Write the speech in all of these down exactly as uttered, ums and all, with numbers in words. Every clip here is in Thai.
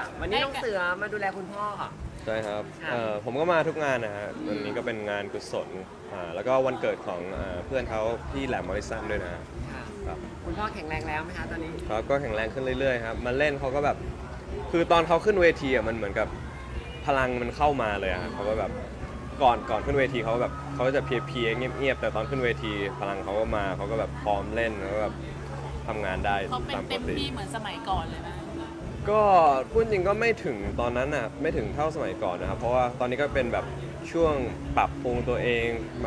วันนี้น้องเสือมาดูแลคุณพ่อใช่ครับผมก็มาทุกงานนะฮะวันนี้ก็เป็นงานกุศลแล้วก็วันเกิดของเพื่อนเขาที่แหลมมอริสันด้วยนะครับคุณพ่อแข็งแรงแล้วไหมคะตอนนี้ครับก็แข็งแรงขึ้นเรื่อยๆครับมาเล่นเขาก็แบบคือตอนเขาขึ้นเวทีอ่ะมันเหมือนกับพลังมันเข้ามาเลยอ่ะเขาก็แบบก่อนก่อนขึ้นเวทีเขาแบบเขาจะเพียๆเงียบๆแต่ตอนขึ้นเวทีพลังเขาก็มาเขาก็แบบพร้อมเล่นแล้วแบบทำงานได้เขาเป็นเต็มที่เหมือนสมัยก่อนเลยไหมก็พูดจริงก็ไม่ถึงตอนนั้นอ่ะไม่ถึงเท่าสมัยก่อนนะครับเพราะว่าตอนนี้ก็เป็นแบบช่วงปรับปรุงตัวเองแบบ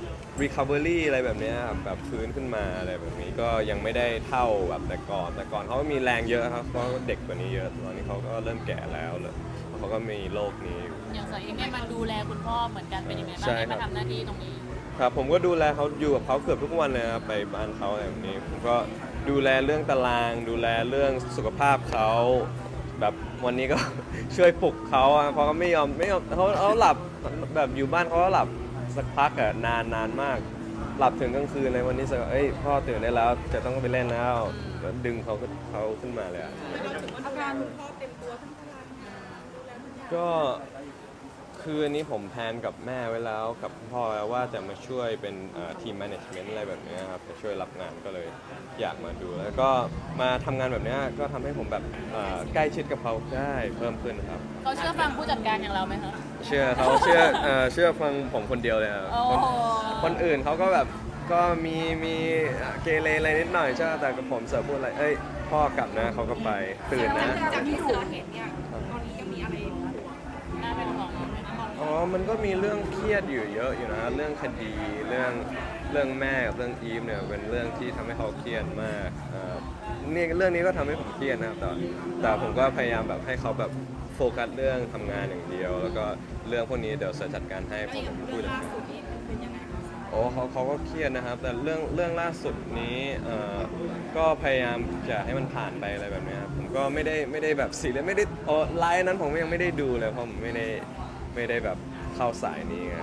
recovery อะไรแบบนี้แบบฟื้นขึ้นมาอะไรแบบนี้ก็ยังไม่ได้เท่าแบบแต่ก่อนแต่ก่อนเขาก็มีแรงเยอะครับเพราะเด็กกว่านี้เยอะตอนนี้เขาก็เริ่มแก่แล้วเลยเขาก็มีโรคนี้อย่างสายเองเนี่ยมาดูแลคุณพ่อเหมือนกันเป็นยังไงบ้างมาทำหน้าที่ตรงนี้ครับผมก็ดูแลเขาอยู่กับเขาเกือบทุกวันเลยครับไปบ้านเขาอะไรแบบนี้ผมก็ดูแลเรื่องตารางดูแลเรื่องสุขภาพเขาแบบวันนี้ก็ช่วยปลุกเขาเพราะเขาไม่ยอมไม่ยอมเขาเขาหลับแบบอยู่บ้านเขาก็หลับสักพักอะนานนานมากหลับถึงกลางคืนเลยวันนี้สักเอ้ยพ่อตื่นได้แล้วจะต้องไปเล่นแล้วดึงเขาเขาขึ้นมาเลยอะอาการพ่อเต็มตัวทั้งพลังก็คืออันนี้ผมแพลนกับแม่ไว้แล้วกับพ่อแล้วว่าจะมาช่วยเป็นทีมแมネจเมนต์อะไรแบบนี้ครับจะช่วยรับงานก็เลยอยากมาดูแล้วก็มาทำงานแบบนี้ก็ทำให้ผมแบบใกล้ชิดกับเขาได้เพิ่มขึ้นครับเขาเชื่อฟังผู้จัดการอย่างเราไหมคะเชื่อเขาเชื่อเชื่อฟังผมคนเดียวเลยครับคนอื่นเขาก็แบบก็มีมีเกเรอะไรนิดหน่อยใช่แต่กับผมเสือพูดอะไรเอ้ยพ่อกลับนะเขาก็ไปตื่นนะจากที่เสือเห็นเนี่ยตอนนี้ยังมีอะไรน่าเป็นห่วงอ๋อมันก็มีเรื่องเครียดอยู่เยอะอยู่นะเรื่องคดีเรื่องเรื่องแม่กับเรื่องอีฟเนี่ยเป็นเรื่องที่ทำให้เขาเครียดมากนี่เรื่องนี้ก็ทำให้ผมเครียดนะครับแต่แต่ผมก็พยายามแบบให้เขาแบบโฟกัสเรื่องทำงานอย่างเดียวแล้วก็เรื่องพวกนี้เดี๋ยวจะจัดการให้ผมพูดโอ้เขาเขาก็เครียดนะครับแต่เรื่องเรื่องล่าสุดนี้ก็พยายามจะให้มันผ่านไปอะไรแบบนี้ครับผมก็ไม่ได้ไม่ได้แบบสีเลยไม่ได้โอ้ไลน์นั้นผมยังไม่ได้ดูเลยเพราะผมไม่ได้ไม่ได้แบบเข้าสายนี้ไง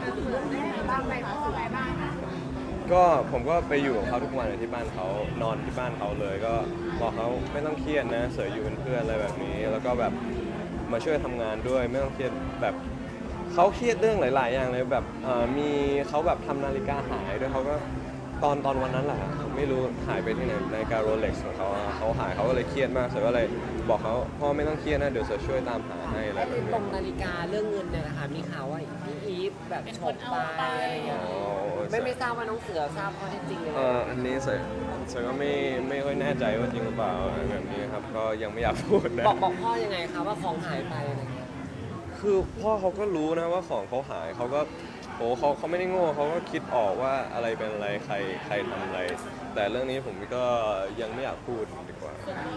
ก็ผมก็ไปอยู่กับเขาทุกวันที่บ้านเขานอนที่บ้านเขาเลยก็บอกเขาไม่ต้องเครียดนะเสืออยู่เป็นเพื่อนอะไรแบบนี้แล้วก็แบบมาช่วยทำงานด้วยไม่ต้องเครียดแบบเขาเครียดเรื่องหลายๆอย่างเลยแบบมีเขาแบบทำนาฬิกาหายด้วยเขาก็ตอนตอนวันนั้นแหละไม่รู้หายไปที่ไหนนาฬิกาโรเล็กซ์ของเขาเขาหายเขาก็เลยเครียดมากเสือก็เลยบอกเขาพ่อไม่ต้องเครียดนะเดี๋ยวเสือช่วยตามหาให้อะไรแบบนี้ตรงนาฬิกาเรื่องเงินเนี่ยนะคะมีข่าวว่าพี่อีฟแบบฉกไปอะไรอย่างเงี้ยไม่ไม่ทราบว่าน้องเสือทราบข้อเท็จจริงเลยอันนี้เสือเสือก็ไม่ไม่ค่อยแน่ใจว่าจริงหรือเปล่าแบบนี้ครับก็ยังไม่อยากพูดนะบอกบอกพ่อยังไงคะว่าของหายไปอะไรเงี้ยคือพ่อเขาก็รู้นะว่าของเขาหายเขาก็โอ้เขาเขาไม่ได้โง่เขาก็คิดออกว่าอะไรเป็นอะไรใครใครทำอะไรแต่เรื่องนี้ผมก็ยังไม่อยากพูดดีกว่า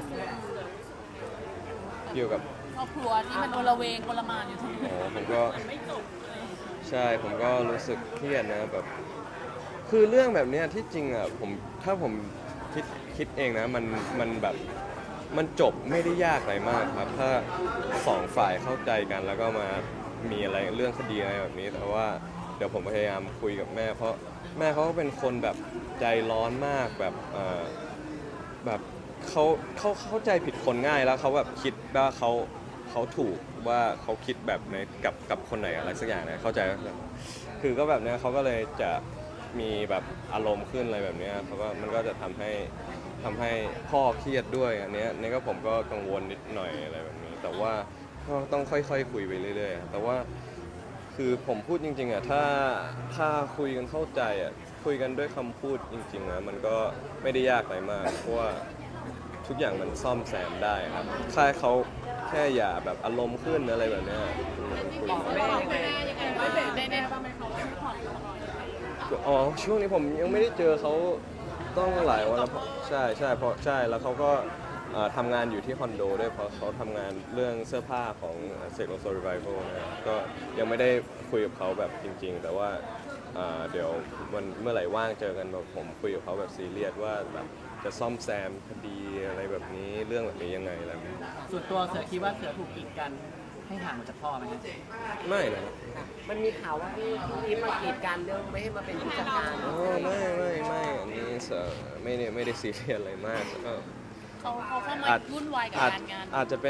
เกี่ยวกับครอบครัวที่มันโอละเวงโอละมานอยู่ทั้งหมดผมก็ใช่ผมก็รู้สึกเครียดนะแบบคือเรื่องแบบนี้ที่จริงอ่ะผมถ้าผมคิดคิดเองนะมันมันแบบมันจบไม่ได้ยากอะไรมากครับถ้าสองฝ่ายเข้าใจกันแล้วก็มามีอะไรเรื่องคดีอะไรแบบนี้แต่ว่าเดี๋ยวผมพยายามคุยกับแม่เพราะแม่เขาก็เป็นคนแบบใจร้อนมากแบบเอ่อแบบเขาเขาเข้าใจผิดคนง่ายแล้วเขาแบบคิดว่าเขาเขาถูกว่าเขาคิดแบบในกับกับคนไหนอะไรสักอย่างนะเข้าใจคือก็แบบนี้เขาก็เลยจะมีแบบอารมณ์ขึ้นอะไรแบบนี้เขาก็มันก็จะทำให้ทำให้พ่อเครียดด้วยอันนี้นี่ก็ผมก็กังวลนิดหน่อยอะไรแบบนี้แต่ว่าก็ต้องค่อยๆคุยไปเรื่อยๆแต่ว่าคือผมพูดจริงๆอ่ะถ้าถ้าคุยกันเข้าใจอ่ะคุยกันด้วยคำพูดจริงๆนะมันก็ไม่ได้ยากอะไรมากเพราะว่าทุกอย่างมันซ่อมแซมได้ครับแค่เขาแค่อย่าแบบอารมณ์ขึ้นอะไรแบบนี้บอกแม่ยังไงไม่เบรกได้แน่บ้างไหมเขาอ๋อช่วงนี้ผมยังไม่ได้เจอเขาต้องหลายวันแล้วใช่ใช่เพราะใช่แล้วเขาก็ทำงานอยู่ที่คอนโดด้วยเพราะเขาทำงานเรื่องเสื้อผ้าของเซกโลโซรีไวโวนะครับก็ยังไม่ได้คุยกับเขาแบบจริงๆแต่ว่าเดี๋ยวมันเมื่อไหร่ว่างเจอกันแบบผมคุยกับเขาแบบซีเรียสว่าแบบจะซ่อมแซมคดีอะไรแบบนี้เรื่องแบบนี้ยังไงอะไรแบบนี้ส่วนตัวเสือคิดว่าเสือถูกกีดกันให้ห่างจากพ่อไหมไม่นะมันมีข่าวว่าพี่พี่มากีดกันเรื่องไม่ให้มาเป็นผู้จัดการอ๋อไม่ไม่ไม่อันนี้เสือไม่ได้ไม่ได้ซีเรียสอะไรมากก็เขาเขาเข้ามาวุ่นวายกับการงานอาจจะเป็นเรื่อง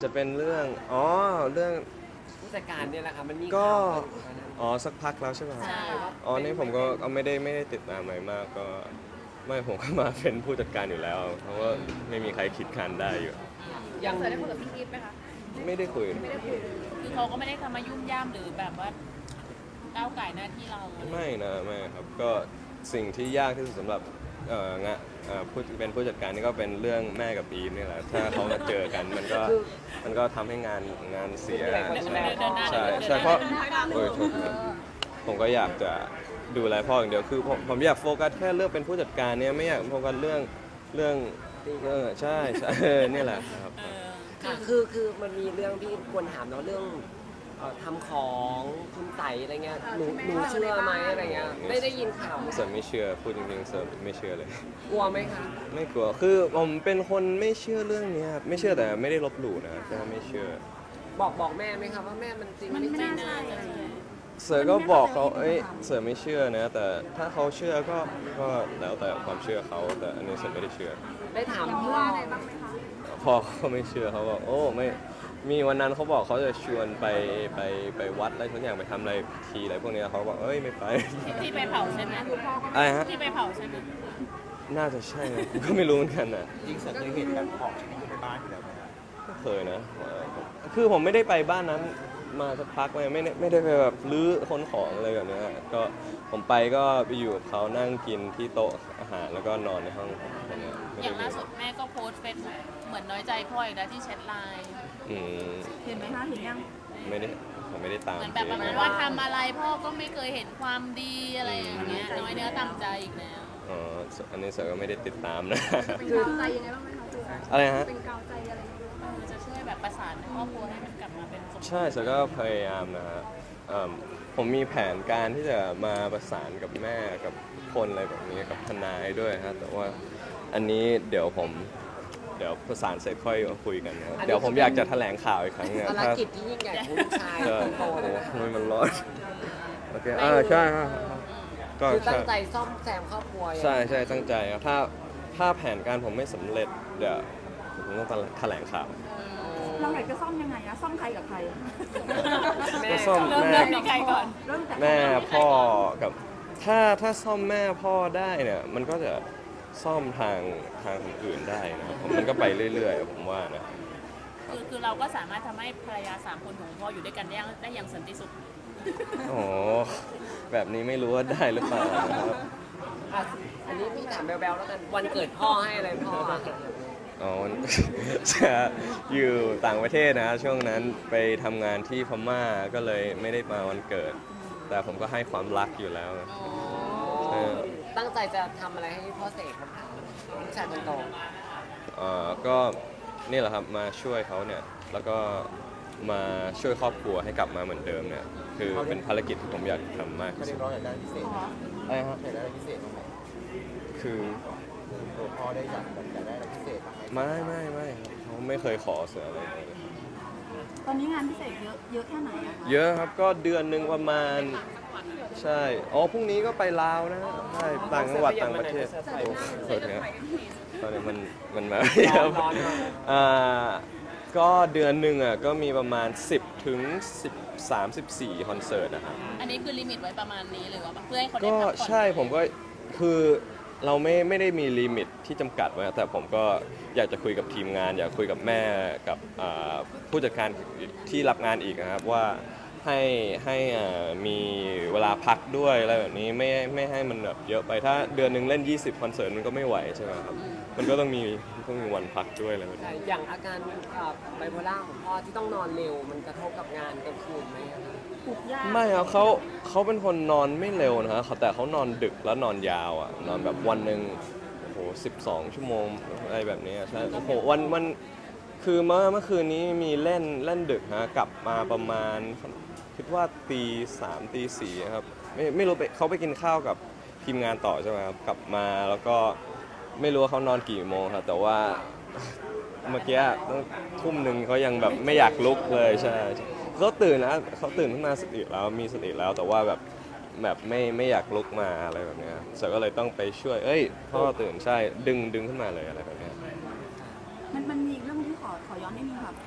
จะเป็นเรื่องอ๋อเรื่องผู้จัดการเนี่ยแหละค่ะมันมีก็ข่าวอ๋อสักพักแล้วใช่ไหมครับใช่อ๋อนี่ผมก็ก็ไม่ได้ไม่ได้ติดตามอะไรมากก็ไม่ผมก็มาเป็นผู้จัดการอยู่แล้ว เพราะว่าไม่มีใครคิดคันได้อยู่ยังเคยได้คุยกับพี่อีฟไหมคะไม่ได้คุยไม่ได้คุยเลยคือเขาก็ไม่ได้ทำมายุ่มย่ามหรือแบบว่าก้าวไก่หน้าที่เราไม่นะไม่ครับก็สิ่งที่ยากที่สุดสำหรับเอ่องะเอ่อผู้เป็นผู้จัดการนี่ก็เป็นเรื่องแม่กับอีฟนี่แหละถ้าเขามาเจอกันมันก็มันก็ทำให้งานงานเสียเดินเดินเดินหน้าใช่เดินหน้าใช่เพราะโอ้ยถูกครับผมก็อยากจะดูแลพ่ออย่างเดียวคือผมผมอยากโฟกัสแค่เรื่องเป็นผู้จัดการเนี่ยไม่อยากโฟกัสเรื่องเรื่องเรื่องใช่ใช่เออนี่แหละครับเออค่ะคือคือมันมีเรื่องที่ควรถามเนาะเรื่องเอ่อทำของคุณใสอะไรเงี้ยหนูหนูเชื่อไหมอะไรเงี้ยได้ได้ยินข่าวไหมเสริมไม่เชื่อพูดจริงๆเสริมไม่เชื่อเลยกลัวไหมคะไม่กลัวคือผมเป็นคนไม่เชื่อเรื่องเนี้ยครับไม่เชื่อแต่ไม่ได้ลบหลู่นะแค่ไม่เชื่อบอกบอกแม่ไหมคะว่าแม่มันจริงมันไม่จริไม่งน่าจะใช่เสือก็บอกเขาเอ้ยเสือไม่เชื่อนะ แต่ถ้าเขาเชื่อก็ก็แล้วแต่ความเชื่อเขาแต่อันนี้เสือไม่ได้เชื่อได้ถามพ่อพ่อเขาไม่เชื่อเขาบอกโอ้ไม่มีวันนั้นเขาบอกเขาจะชวนไปไปไปวัดอะไรทุกอย่างไปทำอะไรพิธีอะไรพวกเนี้ยเขาบอกเอ้ยไม่ไปที่ไปเผาใช่ไหมอะไรฮะที่ไปเผาใช่ไหมน่าจะใช่นะผมก็ไม่รู้เหมือนกันนะจริงเสือเคยเห็นกันของที่อยู่ในบ้านอยู่แล้วไหมครับก็เคยนะเอ่อคือผมไม่ได้ไปบ้านนั้นมาสักพักเลยไม่ได้ไม่ได้ไปแบบรื้อคนของอะไรแบบเนี้ยก็ผมไปก็ไปอยู่กับเขานั่งกินที่โต๊ะอาหารแล้วก็นอนในห้องอะไรเงี้ยไม่อได้ย่างล่าสุดแม่ก็โพสต์เฟซบุ๊กเหมือนน้อยใจพ่ออีกแล้วที่แชทไลน์อืมเห็นไหมคะเห็นยังไม่ได้ผมไม่ได้ตามเหมือนแบบประมาณว่าทำอะไรพ่อก็ไม่เคยเห็นความดีอะไรอย่างเงี้ยน้อยเนื้อต่ำใจอีกแล้วอ๋ออันนี้เสือก็ไม่ได้ติดตามนะเป็นกาวใจยังไงบ้างไหมคะคุณอะไรฮะเป็นกาวใจอะไรยังไงบ้างเออจะช่วยแบบประสานครอบครัวให้มันกลับมาเป็นสมดุลใช่เสือก็พยายามนะฮะเอิ่มผมมีแผนการที่จะมาประสานกับแม่กับคนอะไรแบบนี้กับทนายด้วยฮะแต่ว่าอันนี้เดี๋ยวผมเดี๋ยวประสานเสร็จค่อยมาคุยกันนะเดี๋ยวผมอยากจะแถลงข่าวอีกครั้งเนี่ยภารถ้ากิจที่ยิ่งใหญ่ของลูกชายเออคนโตโอ้เลยนะโหมันร้อนโอเคอ่าใช่ครับก็คือตั้ใช่งใจซ่อมแซมครอบครัวอย่างใช่ใช่ตั้งใจครับถ้าถ้าแผนการผมไม่สำเร็จเดี๋ยวผมต้องแถลงข่าวเราอยากจะซ่อมยังไงอะซ่อมใครกับใครแม่ก็ซ่อมเริ่มแม่เริ่มที่ใครก่อนเริ่มจากแม่พ่อกับถ้าถ้าซ่อมแม่พ่อได้เนี่ยมันก็จะซ่อมทางทางคนอื่นได้นะครับมันก็ไปเรื่อยๆผมว่านะคือคือเราก็สามารถทำให้ภรรยาสามคนของพ่ออยู่ด้วยกันได้อย่างได้อย่างสันติสุขโอ้โหแบบนี้ไม่รู้ว่าได้หรือเปล่านะครับอ่ะอันนี้พี่ถามแบลๆแล้วกันวันเกิดพ่อให้อะไรพ่ออะอ๋อ จะอยู่ต่างประเทศนะช่วงนั้นไปทำงานที่พม่าก็เลยไม่ได้มาวันเกิด แต่ผมก็ให้ความรักอยู่แล้ว เออตั้งใจจะทำอะไรให้พ่อเสกบ้างคะลูกชายคนโตเอ่อก็นี่แหละครับมาช่วยเขาเนี่ยแล้วก็มาช่วยครอบครัวให้กลับมาเหมือนเดิมเนี่ยคือเป็นภารกิจที่ผมอยากทำมากที่เรีสุยดกร้องอยากได้พิเศษไหมอะไรฮะอยากได้อะไรพิเศษบ้างไหมคือคือตัวพ่อได้อยากแบบอยากได้อะไรพิเศษบ้างไหมไม่ไม่ไม่ครับเขาไม่เคยขอเสืออะไรเลยตอนนี้งานพิเศษเยอะเยอะแค่ไหนอะคะเยอะครับก็เดือนหนึ่งประมาณใช่อ๋อพรุ่งนี้ก็ไปลาวนะใช่ต่างจังหวัดต่างประเทศโอ้โทษนะตอนนี้มันมันมาร้อนร้อนมากอ่าก็เดือนหนึ่งอ่ะก็มีประมาณ สิบถึงสิบสาม สิบสี่คอนเสิร์ตนะครับอันนี้คือลิมิตไว้ประมาณนี้หรือว่าเพื่อให้เขาได้ก็พักผ่อนใช่ผมก็คือเราไม่ไม่ได้มีลิมิตที่จำกัดไว้แต่ผมก็อยากจะคุยกับทีมงาน อยากคุยกับแม่กับอ่าผู้จัดการที่รับงานอีกนะครับว่าให้ให้อ่ามีเวลาพักด้วยอะไรแบบนี้ไม่ไม่ให้มันแบบเยอะไปถ้าเดือนหนึ่งเล่น ยี่สิบ คอนเสิร์ตมันก็ไม่ไหวใช่ไหมครับมันก็ต้องมีต้องมีวันพักด้วยอะไรแบบนี้อย่างอาการเอ่อไบโพล่าของพ่อที่ต้องนอนเร็วมันกระทบกับงานกลางคืนไหมอะคะปลุกยากไม่ครับเขาเขาเป็นคนนอนไม่เร็วนะฮะเขาแต่เขานอนดึกแล้วนอนยาวอ่ะนอนแบบวันหนึ่งโอ้โหสิบสองชั่วโมงอะไรแบบนี้ใช่โอ้โหวันวันคือเมื่อเมื่อคืนนี้มีเล่นเล่นดึกฮะกลับมาประมาณคิดว่าตีสามตีสี่ครับไม่ไม่รู้ไปเขาไปกินข้าวกับทีมงานต่อใช่ไหมครับกลับมาแล้วก็ไม่รู้ว่าเขานอนกี่โมงครับแต่ว่าเมื่อกี้ทุ่มหนึ่งเขายังแบบไม่อยากลุกเลยใช่เขาตื่นนะเขาตื่นขึ้นมาสติแล้วมีสติแล้วแต่ว่าแบบแบบไม่ไม่อยากลุกมาอะไรแบบเนี้ยเสร็จก็เลยต้องไปช่วยเอ้ยพ่อตื่นใช่ดึงดึงขึ้นมาเลยอะไรแบบเนี้ยมันมันมีอีกเรื่องที่ขอขอย้อนนิดนึงค่ะ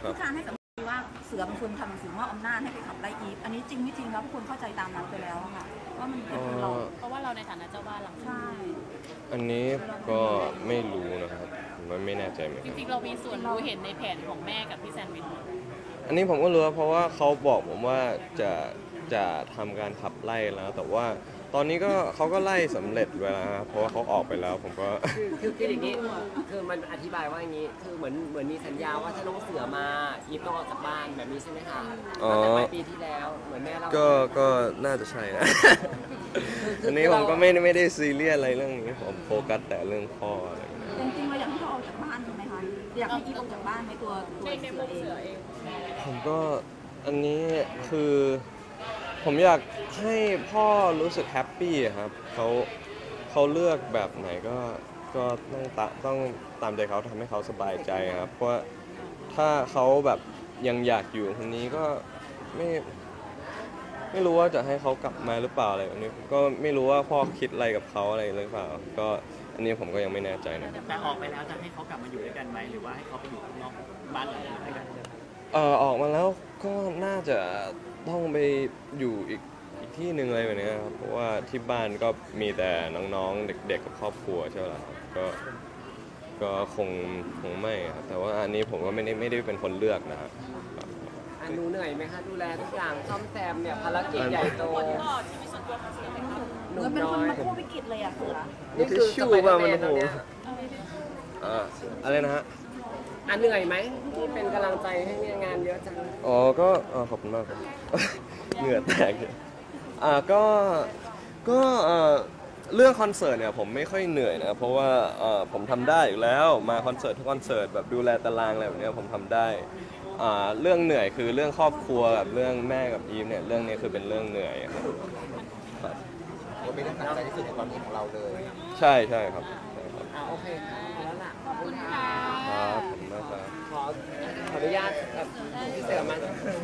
ครับผู้การให้สัมภาษณ์ว่าเสือเป็นคนทำหนังสือมอบอำนาจให้ไปขับไล่อีฟอันนี้จริงไม่จริงครับทุกคนเข้าใจตามนั้นไปแล้วอะค่ะว่ามันเป็นเราเพราะว่าเราในฐานะเจ้าบ้านหลังใช่อันนี้ก็ไม่รู้นะครับผมว่าไม่แน่ใจเหมือนจกันริงๆเรามีส่วนรู้เห็นในแผนของแม่กับพี่แซนวิชอันนี้ผมก็รู้เพราะว่าเขาบอกผมว่าจะจะทำการขับไล่แล้ว แต่ว่าตอนนี้ก็เขาก็ไล่สำเร็จไปแล้วครับเพราะว่าเขาออกไปแล้วผมก็คือคือคืออย่างนี้คือมันอธิบายว่าอย่างนี้คือเหมือนเหมือนมีสัญญาว่าถ้าน้องเสือมาอีฟต้องออกจากบ้านแบบนี้ใช่ไหมคะอ๋อตั้งแต่ปลายปีที่แล้วเหมือนแม่เราก็ก็น่าจะใช่นะ อันนี้ผมก็ไม่ไม่ได้ซีเรียสอะไรเรื่องนี้ผมโฟกัสแต่เรื่องพ่ออะไรอย่างเงี้ยจริงๆเราอยากให้เขาออกจากบ้านใช่ไหมคะอยากให้อีฟออกจากบ้านไหมตัวตัวเสือเองผมก็อันนี้คือผมอยากให้พ่อรู้สึกแฮปปี้อะครับเขาเขาเลือกแบบไหนก็ก็ต้องตาต้องตามใจเขาทำให้เขาสบายใจครับ เพราะว่าถ้าเขาแบบยังอยากอยู่คนนี้ก็ไม่ไม่รู้ว่าจะให้เขากลับมาหรือเปล่าอะไรแบบนี้ก็ไม่รู้ว่าพ่อคิดอะไรกับเขาอะไรหรือเปล่า ก็อันนี้ผมก็ยังไม่แน่ใจนะแต่ออกไปแล้วจะให้เขากลับมาอยู่ด้วยกันไหมหรือว่าให้เขาไปอยู่ข้างนอกบ้านหลังนี้ด้วยกันเอ่อออกมาแล้วก็น่าจะต้องไปอยู่อีกอีกที่หนึ่งเลยแบบนี้ครับเพราะว่าที่บ้านก็มีแต่น้องๆเด็กๆกับครอบครัวใช่ไหมล่ะครับก็ก็คงคงไม่ครับแต่ว่าอันนี้ผมก็ไม่ได้ไม่ได้เป็นคนเลือกนะครับอ่ะหนูเหนื่อยไหมคะดูแลทุกอย่างซ่อมแซมเนี่ยภารกิจใหญ่โตหเหนุ่มือมนเป็นน้คอนยมากู้วิกฤตเลยอ่ะเสือนี่คือสไปเดอร์แมนแล้วเนี่ยอ่าอะไรนะฮะอ่ะเหนื่อยไหมที่เป็นกำลังใจให้เนี่ยงานเยอะจังอ๋อก็อ่าขอบคุณมากครับ เหงื่อแตกเลยอ่าก็ก็เอ่อเรื่องคอนเสิร์ตเนี่ยผมไม่ค่อยเหนื่อยนะเพราะว่าเอ่อผมทำได้อยู่แล้วมาคอนเสิร์ตทุกคอนเสิร์ตแบบดูแลตารางอะไรแบบเนี้ยผมทำได้อ่าเรื่องเหนื่อยคือเรื่องครอบครัวกับเรื่องแม่กับอีฟเนี่ยเรื่องนี้คือเป็นเรื่องเหนื่อยครับครับก็เป็นเรื่องหนักใจที่สุดในตอนนี้ของเราเลยใช่ใช่ครับใช่ครับอ่ะโอเคค่ะพอแล้วล่ะขอบคุณค่ะครับขอบคุณมากครับขอขออนุญาตแบบพี่เสือมา